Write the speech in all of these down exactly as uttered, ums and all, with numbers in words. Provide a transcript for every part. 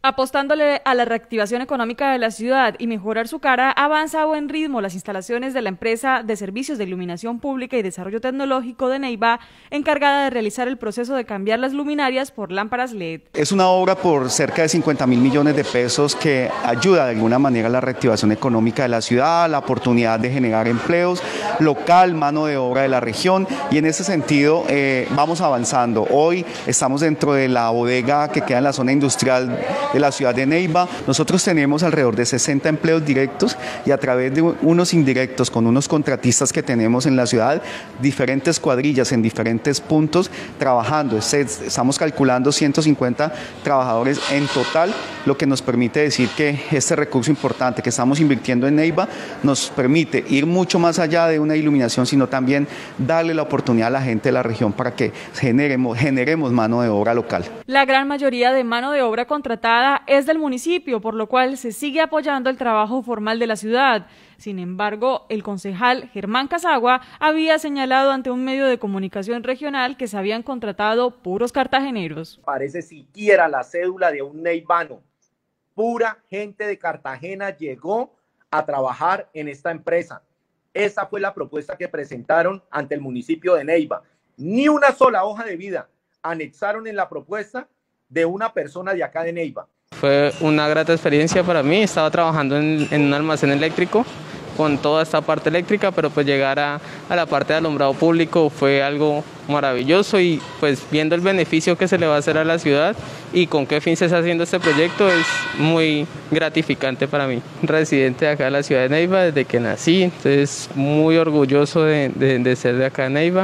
Apostándole a la reactivación económica de la ciudad y mejorar su cara, avanza a buen ritmo las instalaciones de la empresa de servicios de iluminación pública y desarrollo tecnológico de Neiva, encargada de realizar el proceso de cambiar las luminarias por lámparas L E D. Es una obra por cerca de cincuenta mil millones de pesos que ayuda de alguna manera a la reactivación económica de la ciudad, la oportunidad de generar empleos local, mano de obra de la región, y en ese sentido eh, vamos avanzando. Hoy estamos dentro de la bodega que queda en la zona industrial de la ciudad de Neiva. Nosotros tenemos alrededor de sesenta empleos directos y a través de unos indirectos con unos contratistas que tenemos en la ciudad, diferentes cuadrillas en diferentes puntos trabajando. Estamos calculando ciento cincuenta trabajadores en total, lo que nos permite decir que este recurso importante que estamos invirtiendo en Neiva nos permite ir mucho más allá de una iluminación, sino también darle la oportunidad a la gente de la región para que generemos, generemos mano de obra local. La gran mayoría de mano de obra contratada es del municipio, por lo cual se sigue apoyando el trabajo formal de la ciudad. Sin embargo, el concejal Germán Casagua había señalado ante un medio de comunicación regional que se habían contratado puros cartageneros. Parece siquiera la cédula de un neivano. Pura gente de Cartagena llegó a trabajar en esta empresa. Esa fue la propuesta que presentaron ante el municipio de Neiva. Ni una sola hoja de vida anexaron en la propuesta de una persona de acá de Neiva. Fue una grata experiencia para mí. Estaba trabajando en, en un almacén eléctrico con toda esta parte eléctrica, pero pues llegar a, a la parte de alumbrado público fue algo maravilloso, y pues viendo el beneficio que se le va a hacer a la ciudad y con qué fin se está haciendo este proyecto es muy gratificante para mí. Residente de acá de la ciudad de Neiva desde que nací, entonces muy orgulloso de, de, de ser de acá de Neiva,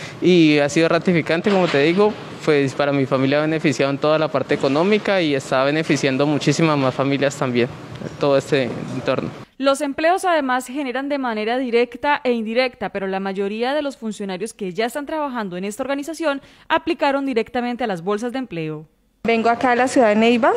y ha sido gratificante, como te digo, pues para mi familia ha beneficiado en toda la parte económica y está beneficiando muchísimas más familias también, todo este entorno. Los empleos además se generan de manera directa e indirecta, pero la mayoría de los funcionarios que ya están trabajando en esta organización aplicaron directamente a las bolsas de empleo. Vengo acá de la ciudad de Neiva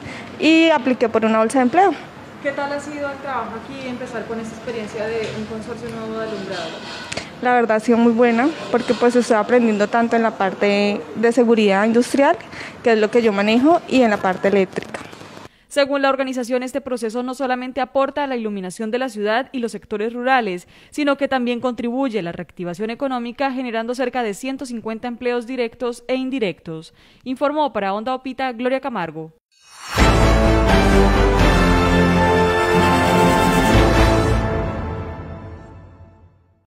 y apliqué por una bolsa de empleo. ¿Qué tal ha sido el trabajo aquí, empezar con esta experiencia de un consorcio nuevo de alumbrado? La verdad ha sido muy buena, porque pues estoy aprendiendo tanto en la parte de seguridad industrial, que es lo que yo manejo, y en la parte eléctrica. Según la organización, este proceso no solamente aporta a la iluminación de la ciudad y los sectores rurales, sino que también contribuye a la reactivación económica, generando cerca de ciento cincuenta empleos directos e indirectos. Informó para Onda Opita Gloria Camargo.